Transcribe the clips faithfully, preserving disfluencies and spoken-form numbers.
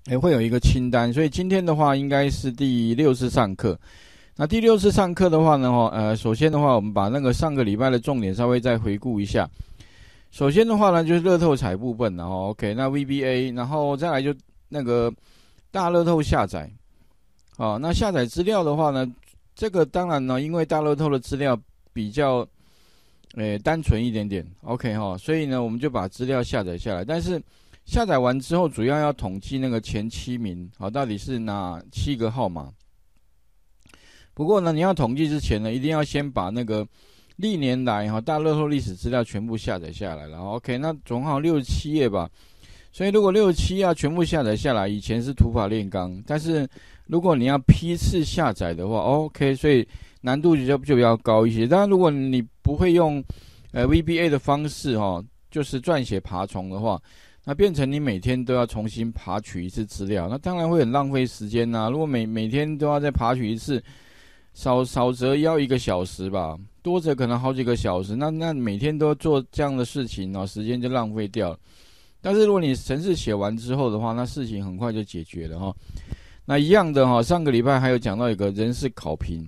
也会有一个清单。所以今天的话应该是第六次上课。那第六次上课的话呢，呃，首先的话，我们把那个上个礼拜的重点稍微再回顾一下。首先的话呢，就是乐透彩部分，然后 OK， 那 V B A， 然后再来就那个大乐透下载。好，那下载资料的话呢，这个当然呢，因为大乐透的资料比较，诶单纯一点点 ，OK 哈，所以呢，我们就把资料下载下来。但是下载完之后，主要要统计那个前七名，好，到底是哪七个号码？不过呢，你要统计之前呢，一定要先把那个历年来哈大乐透历史资料全部下载下来了。OK， 那总好六十七页吧。所以如果六十七页全部下载下来，以前是土法炼钢，但是如果你要批次下载的话 ，OK， 所以难度就就比较高一些。当然，如果你不会用呃 V B A 的方式哈，就是撰写爬虫的话，那变成你每天都要重新爬取一次资料，那当然会很浪费时间呐、啊。如果每每天都要再爬取一次，少少则要一个小时吧，多则可能好几个小时。那那每天都做这样的事情哦，时间就浪费掉了。但是如果你程式写完之后的话，那事情很快就解决了哈。那一样的哈，上个礼拜还有讲到一个人事考评。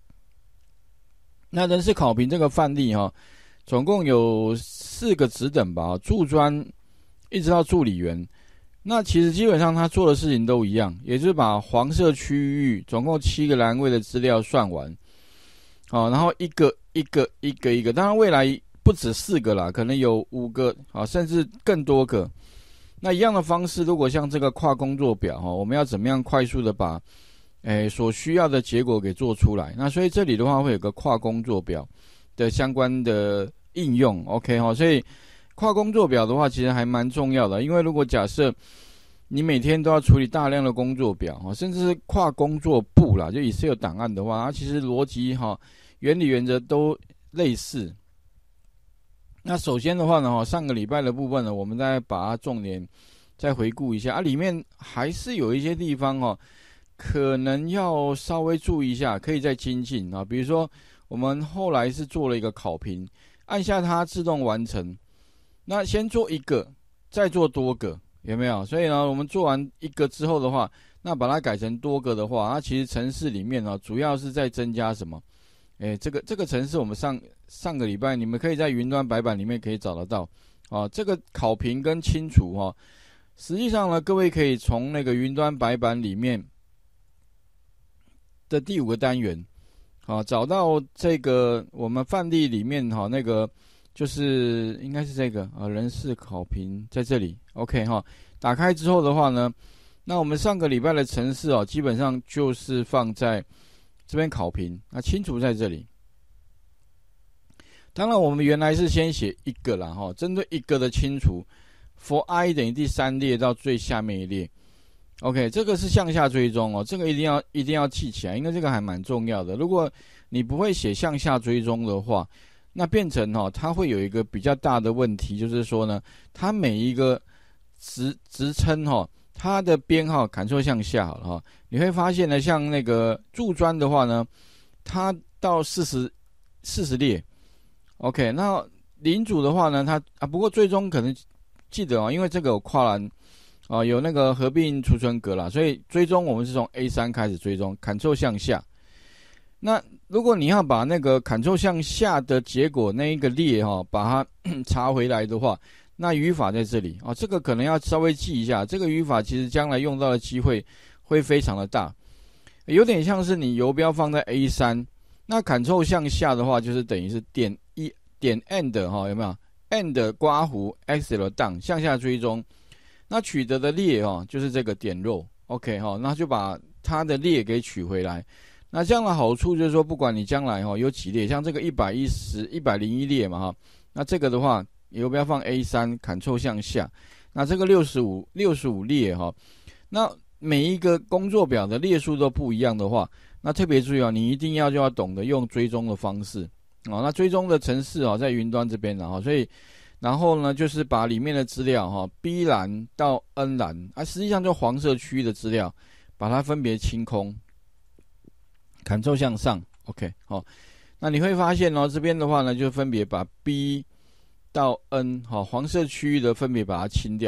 那人事考评这个范例哈，总共有四个职等吧，助专一直到助理员。那其实基本上他做的事情都一样，也就是把黄色区域总共七个栏位的资料算完，好，然后一个一个一个一个，当然未来不止四个啦，可能有五个啊，甚至更多个。那一样的方式，如果像这个跨工作表哈，我们要怎么样快速的把诶所需要的结果给做出来？那所以这里的话会有个跨工作表的相关的应用 ，OK 哈，所以。跨工作表的话，其实还蛮重要的，因为如果假设你每天都要处理大量的工作表，甚至是跨工作簿啦，就 Excel 档案的话，它其实逻辑哈、原理原则都类似。那首先的话呢，上个礼拜的部分呢，我们再把它重点再回顾一下啊，里面还是有一些地方哦，可能要稍微注意一下，可以再精进啊。比如说，我们后来是做了一个考评，按下它自动完成。那先做一个，再做多个，有没有？所以呢，我们做完一个之后的话，那把它改成多个的话，那其实程式里面呢，主要是在增加什么？诶，这个这个程式我们上上个礼拜你们可以在云端白板里面可以找得到啊。这个考评跟清除哈、啊，实际上呢，各位可以从那个云端白板里面的第五个单元，啊，找到这个我们范例里面哈、啊、那个。就是应该是这个啊，人事考评在这里 ，OK 哈。打开之后的话呢，那我们上个礼拜的程式哦，基本上就是放在这边考评，那清除在这里。当然，我们原来是先写一个啦哈，针对一个的清除 ，for i 等于第三列到最下面一列 ，OK， 这个是向下追踪哦，这个一定要一定要记起来，因为这个还蛮重要的。如果你不会写向下追踪的话，那变成哈、哦，它会有一个比较大的问题，就是说呢，它每一个职职称哈，它的编号感受向下好了哈，你会发现呢，像那个助专的话呢，它到四十四十列 ，OK， 那领主的话呢，它啊，不过最终可能记得哦，因为这个有跨栏啊，有那个合并储存格啦，所以追踪我们是从 A 三 开始追踪 ，Ctrl 向下。那如果你要把那个 Ctrl 向下的结果那一个列哈、哦，把它查回来的话，那语法在这里啊、哦，这个可能要稍微记一下。这个语法其实将来用到的机会会非常的大，有点像是你游标放在 A 三，那 Ctrl 向下的话，就是等于是点一点 end 哈、哦，有没有 end 刮弧 Excel down 向下追踪，那取得的列哈、哦，就是这个点 row OK 哈、哦，那就把它的列给取回来。那这样的好处就是说，不管你将来哈有几列，像这个一百一十、一百零一列嘛哈，那这个的话，游标放 A 三 Ctrl 向下，那这个六十五、六十五列哈，那每一个工作表的列数都不一样的话，那特别注意啊，你一定要就要懂得用追踪的方式哦。那追踪的程式啊，在云端这边然后，所以然后呢，就是把里面的资料哈 B 栏到 N 栏啊，实际上就黄色区域的资料，把它分别清空。Ctrl 向上 ，OK， 好、哦，那你会发现哦，这边的话呢，就分别把 B 到 N 好、哦、黄色区域的分别把它清掉。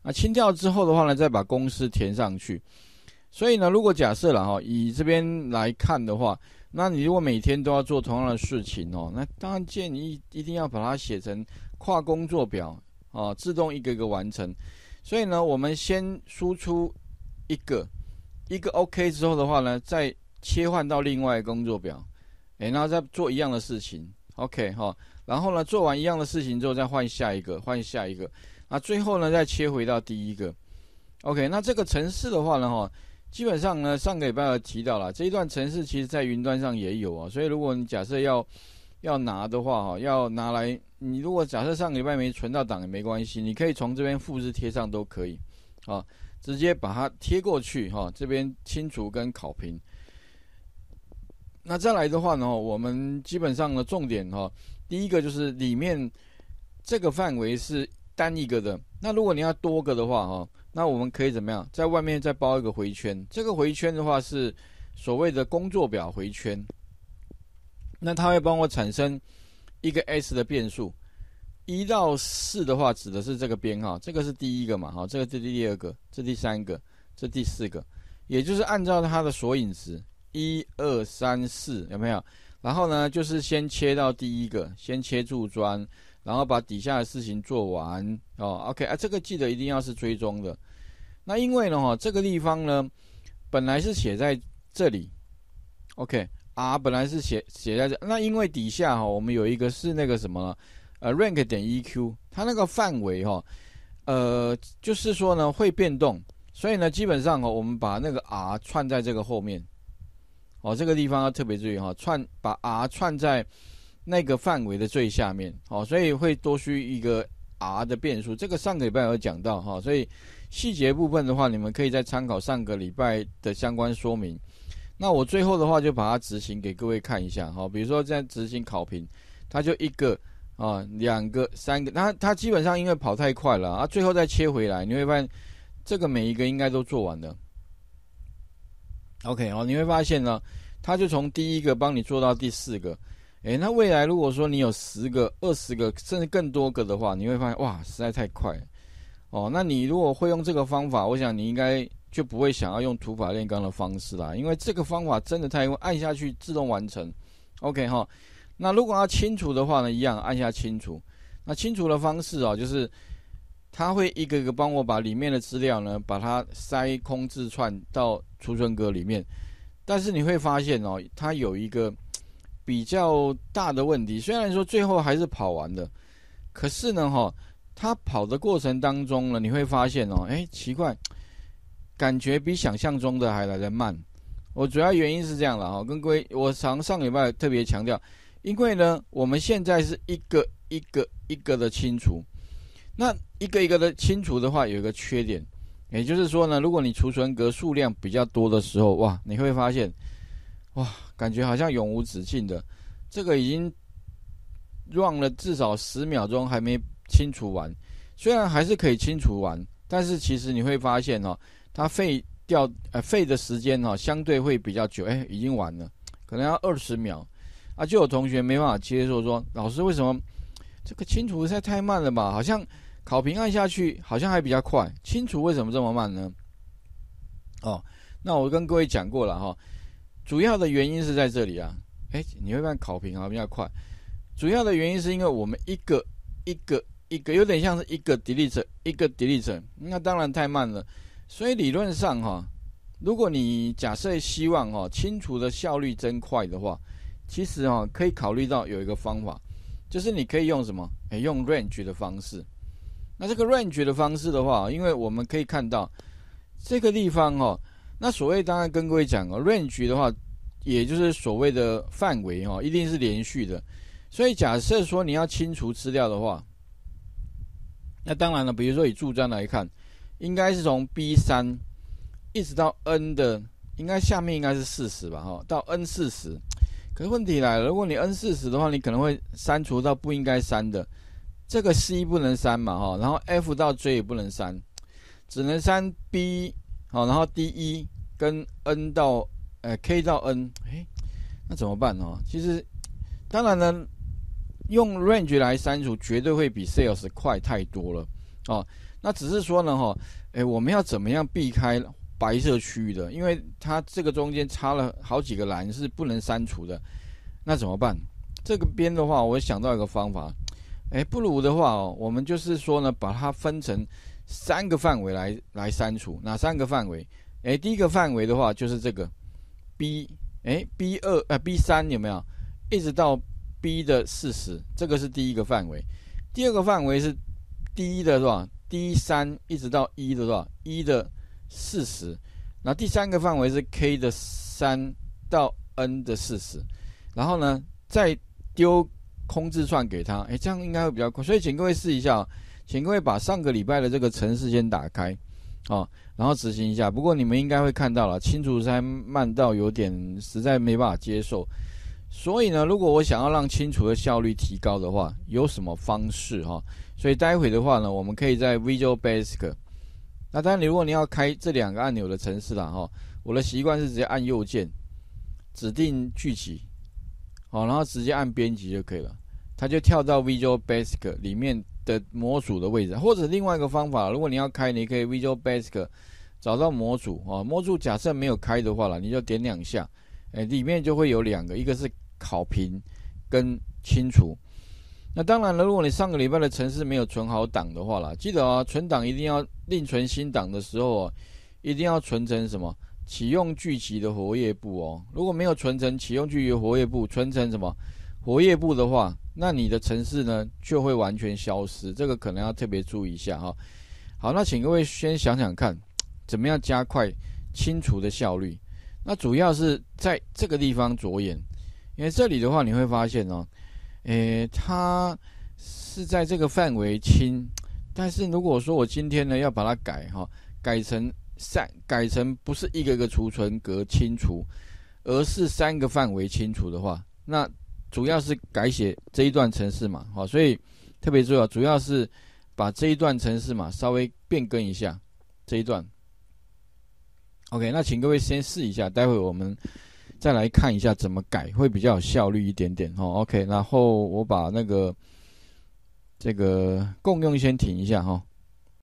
那清掉之后的话呢，再把公式填上去。所以呢，如果假设了哈，以这边来看的话，那你如果每天都要做同样的事情哦，那当然建议一定要把它写成跨工作表哦，自动一个一个完成。所以呢，我们先输出一个一个 OK 之后的话呢，再切换到另外一个工作表，哎，然后再做一样的事情 ，OK 哈。然后呢，做完一样的事情之后，再换下一个，换下一个，那最后呢，再切回到第一个 ，OK。那这个程式的话呢，哈。基本上呢，上个礼拜有提到了这一段程式，其实在云端上也有啊。所以如果你假设要要拿的话，哈，要拿来，你如果假设上个礼拜没存到档也没关系，你可以从这边复制贴上都可以，啊，直接把它贴过去，哈，这边清除跟考评。那再来的话呢，我们基本上的重点哈，第一个就是里面这个范围是单一个的，那如果你要多个的话，哈。那我们可以怎么样？在外面再包一个回圈，这个回圈的话是所谓的工作表回圈。那它会帮我产生一个 S 的变数，一到四的话指的是这个编号，这个是第一个嘛，哈，这个是第二个，这第三个，这第四个，也就是按照它的索引值一二三四有没有？然后呢，就是先切到第一个，先切柱砖。然后把底下的事情做完哦 ，OK 啊，这个记得一定要是追踪的。那因为呢，哈，这个地方呢，本来是写在这里 ，OK，R 本来是写写在这，那因为底下哈，我们有一个是那个什么，呃 ，rank 点 E Q， 它那个范围哈，呃，就是说呢会变动，所以呢，基本上哦，我们把那个 R 串在这个后面，哦，这个地方要特别注意哈，串把 R 串在。那个范围的最下面，好，所以会多需一个 R 的变数，这个上个礼拜有讲到哈，所以细节部分的话，你们可以再参考上个礼拜的相关说明。那我最后的话就把它执行给各位看一下哈，比如说在执行考评，它就一个啊、两个、三个，它它基本上因为跑太快了啊，最后再切回来，你会发现这个每一个应该都做完了。OK 哦，你会发现呢，它就从第一个帮你做到第四个。诶，那未来如果说你有十个、二十个，甚至更多个的话，你会发现哇，实在太快了哦。那你如果会用这个方法，我想你应该就不会想要用土法炼钢的方式啦，因为这个方法真的太用，按下去自动完成。OK 哈，那如果要清除的话呢，一样按下清除。那清除的方式啊，就是它会一个一个帮我把里面的资料呢，把它塞空字串到储存格里面。但是你会发现哦，它有一个比较大的问题，虽然说最后还是跑完了，可是呢，哈，它跑的过程当中呢，你会发现哦，哎，奇怪，感觉比想象中的还来得慢。我主要原因是这样了哈，跟各位，我常上礼拜特别强调，因为呢，我们现在是一个一个一个的清除，那一个一个的清除的话，有一个缺点，也就是说呢，如果你储存格数量比较多的时候，哇，你会发现。哇，感觉好像永无止境的，这个已经 run 了至少十秒钟还没清除完。虽然还是可以清除完，但是其实你会发现哦，它废掉呃废的时间哦，相对会比较久。哎，已经完了，可能要二十秒啊。就有同学没办法接受说，老师为什么这个清除实在太慢了吧？好像考评按下去好像还比较快，清除为什么这么慢呢？哦，那我跟各位讲过了哈。主要的原因是在这里啊，哎，你会看考评好比较快，主要的原因是因为我们一个一个一个有点像是一个 delete 一个 delete， 那当然太慢了。所以理论上哈，如果你假设希望哈清除的效率真快的话，其实哈可以考虑到有一个方法，就是你可以用什么？哎，用 range 的方式。那这个 range 的方式的话，因为我们可以看到这个地方哈。那所谓当然跟各位讲哦 ，range 的话，也就是所谓的范围哦，一定是连续的。所以假设说你要清除资料的话，那当然了，比如说以柱砖来看，应该是从 B 三 一直到 N 的，应该下面应该是四十吧，哈，到 N 四十。可是问题来了，如果你 N 四十的话，你可能会删除到不应该删的，这个 C 不能删嘛，哈，然后 F 到 J 也不能删，只能删 B。好，然后 D 一 跟 N 到呃 K 到 N， 哎，那怎么办呢？其实，当然呢，用 range 来删除绝对会比 sales 快太多了哦。 那只是说呢，哈，哎，我们要怎么样避开白色区域的？因为它这个中间插了好几个栏是不能删除的，那怎么办？这个边的话，我想到一个方法，哎，不如的话哦，我们就是说呢，把它分成三个范围来来删除。哪三个范围？哎，第一个范围的话就是这个 B， 哎 B 二 呃 B 三有没有？一直到 B 的四十，这个是第一个范围。第二个范围是 D 的是吧 ？D 三一直到一的是吧？一的四十。然后第三个范围是 K 的三到 N 的四十。然后呢，再丢空字串给他，哎，这样应该会比较快。所以请各位试一下，请各位把上个礼拜的这个程式先打开，哦，然后执行一下。不过你们应该会看到了，清除才慢到有点实在没办法接受。所以呢，如果我想要让清除的效率提高的话，有什么方式哈？所以待会的话呢，我们可以在 Visual Basic。那当然，如果你要开这两个按钮的程式啦哈，我的习惯是直接按右键，指定剧集，好，然后直接按编辑就可以了，它就跳到 Visual Basic 里面的模组的位置。或者另外一个方法，如果你要开，你可以 Visual Basic 找到模组啊，模组假设没有开的话啦，你就点两下。哎，里面就会有两个，一个是考评跟清除。那当然了，如果你上个礼拜的程式没有存好档的话啦，记得啊，存档一定要另存新档的时候啊，一定要存成什么启用剧集的活页簿哦。如果没有存成启用剧集的活页簿，存成什么活页簿的话，那你的程式呢就会完全消失，这个可能要特别注意一下哈。好，那请各位先想想看，怎么样加快清除的效率。那主要是在这个地方着眼，因为这里的话你会发现哦，诶，它是在这个范围清，但是如果说我今天呢要把它改哈，改成三，改成不是一个个储存格清除，而是三个范围清除的话，那主要是改写这一段程式码，好，所以特别重要，主要是把这一段程式码稍微变更一下这一段。OK， 那请各位先试一下，待会我们再来看一下怎么改会比较有效率一点点哦。OK， 然后我把那个这个共用先停一下哈。